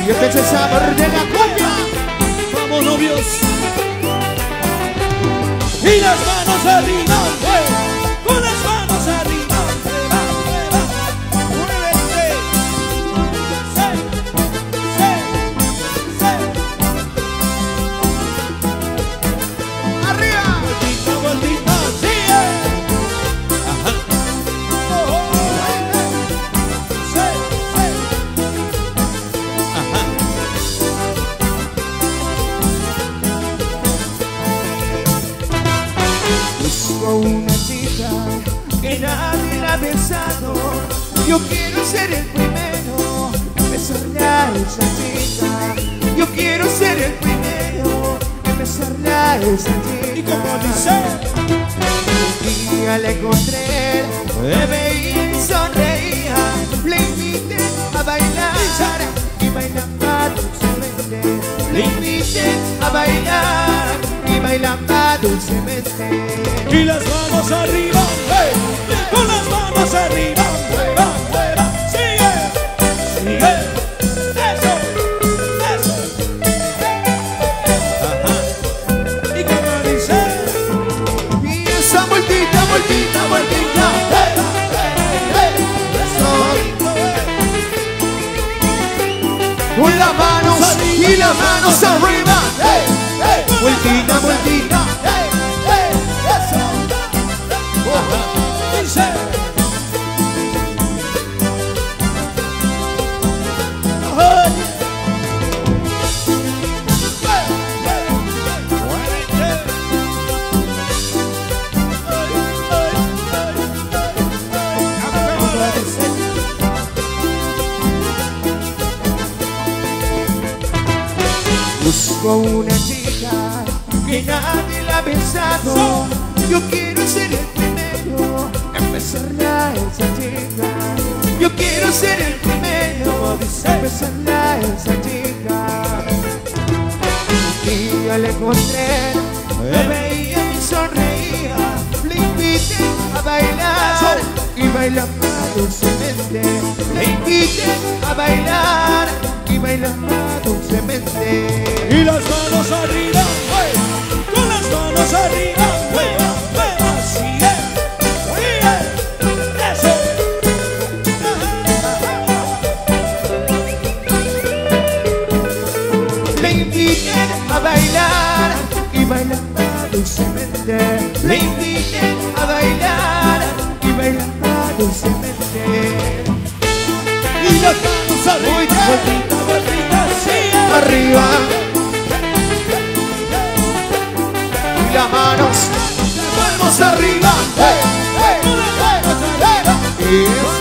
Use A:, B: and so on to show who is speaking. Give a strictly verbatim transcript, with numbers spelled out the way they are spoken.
A: Y este es el sabor de la cumbia.
B: Vamos, novios. Y las manos arriba, eh. Con las manos arriba. Muévete. Sí, sí, sí.
A: Arriba.
B: Vueltita, vueltita, sigue. Ajá. Oh, oh, eh, eh. Sí, sí. Ajá.
A: Busco una chica que nadie la ha besado. Yo quiero ser el primero en besarle a esa chica. Yo quiero ser el primero en besarle a esa chica.
B: Y como dice,
A: un día le encontré, me veía y sonreía. Le invité a bailar y bailaba dulcemente. Le invité a bailar y bailaba dulcemente.
B: y las manos arriba, hey. Con las manos arriba, mueva, mueva, sigue, sigue, eso, eso, ajá, y como dice,
A: Y esa vueltita, vueltita, vueltita, hey, hey, hey, con las manos y las manos arriba, hey, hey, vueltita, vueltita, hey, hey, eso,
B: ajá, dice, ay, muévete,
A: busco una chica que nadie la ha besado. Yo quiero ser el primero en besarle a esa chica. Yo quiero ser el primero en besarle a esa chica. Un día le encontré, me veía y sonreía. Le invité a bailar y bailaba dulcemente. Le invité a bailar y bailaba dulcemente.
B: y las manos arriba, hey. Con las manos arriba, mueva, mueva, sigue, sigue, eso,
A: Le invité a bailar y bailaba dulcemente. Le invité a bailar y bailaba dulcemente.
B: y las manos arriba, vueltita, vueltita, sigue,
A: Arriba y las manos, las manos arriba. Hey, hey, hey, hey. Y